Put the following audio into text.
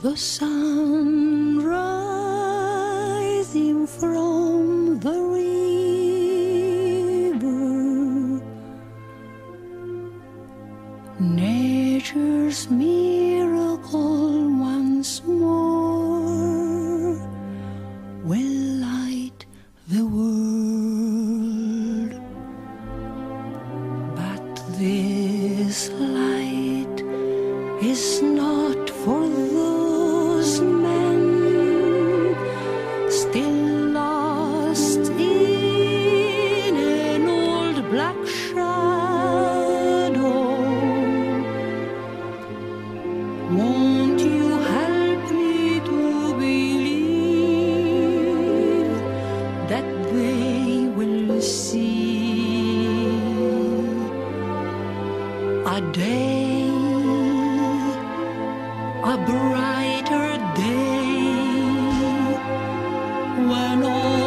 The sun rising from the river, nature's miracle once more will light the world. But this light is not for those men still lost in an old black shadow. Won't you help me to believe that they will see a day, a brighter day, when all